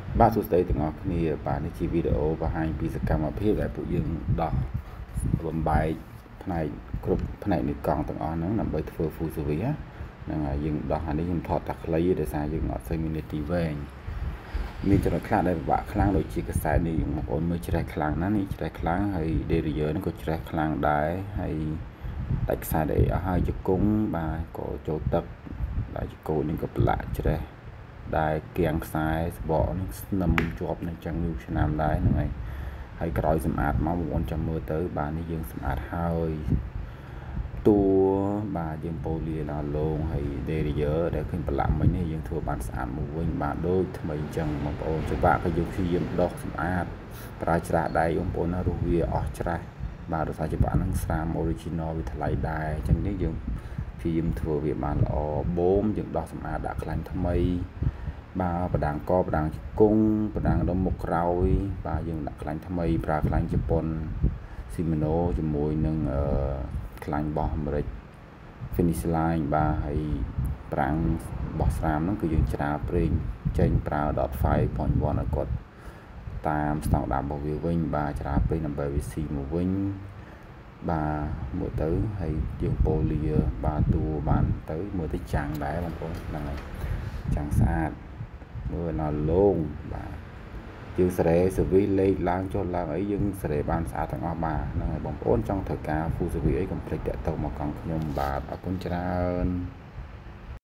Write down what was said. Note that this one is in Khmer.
បាទសួស្តីទាំងអស់គ្នាបាទនេះជាវីដេអូបង្ហាញពីសកម្មភាពដែលពួកយើងដោះបំបែកផ្នែកគ្រប់ផ្នែកនៃកង់ទាំងអស់ហ្នឹងដើម្បីធ្វើ full service ហ្នឹងហើយយើងដោះអានេះខ្ញុំថតតែខ្លីដោយសារយើងអត់សូវមាននាទីវែងមានចំណុចខ្លះដែលពិបាកខ្លាំងដូចជាកសែតនេះបងប្អូនមើលច្រេះខ្លាំងណាស់នេះច្រេះខ្លាំងហើយ Derailleur ហ្នឹងក៏ច្រេះខ្លាំងដែរហើយដាច់ខ្សែអីអស់ហើយជង្គង់បាទក៏ចូលទឹកដែលជង្គង់នេះក៏ប្រឡាក់ច្រេះដែលគៀងខ្សែសបកនេះស្នឹមជាប់នឹងចឹងយូរឆ្នាំដែរហ្នឹងហើយក្រោយសម្អាតមកបងប្អូនចាំមើលទៅបាទនេះយើងសម្អាតហើយតួបាទយើងប៉ូលីឡាឡងហើយ Derailleur ដែលឃើញប្រឡាក់មិញនេះយើងធ្វើបានស្អាតមកវិញបាទដូចថ្មីអញ្ចឹងបងប្អូនច្បាក់ក៏យើងព្យាយាមដោះសម្អាតប្រើច្រាសដៃបងប្អូនណារស់វាអស់ច្រាសបាទដោយសារច្បាក់ហ្នឹងស្រាម original វាថ្លៃដែរអញ្ចឹងនេះយើងព្យាយាមធ្វើវាបានល្អបូមយើងដោះសម្អាតដាក់ខ្លាញ់ថ្មីបាទបដាងកបដាងជង្គង់បដាងដុំមុខក្រោយបាទយើងដាក់ខ្លាញ់ថ្មីប្រើខ្លាញ់ជប៉ុន Shimano ជាមួយនឹងខ្លាញ់បោះអាមេរិក Finish Line បាទហើយប្រាំងបោះស្រាមហ្នឹងគឺយើងច្រាលប្រេងចេញប្រើ .5.1 ឲ្យគាត់តាមស្តង់ដាររបស់វាវិញបាទច្រាលប្រេងដើម្បីវាស៊ីមកវិញបាទមើលទៅហើយយើងប៉ូលីបាទតួបានទៅមើលទៅចាំងដែរបងប្អូនហ្នឹងហើយចាំងស្អាតមើលដល់លោងបាទយើងសេរីសវីលេខឡើងចុះឡើងអីយើងសេរីបានស្អាតទាំងអស់បាទហ្នឹងហើយបងប្អូនចង់ត្រូវការ full service អីកុំភ្លេចតាក់ទងមកកង់ខ្ញុំបាទអរគុណច្រើន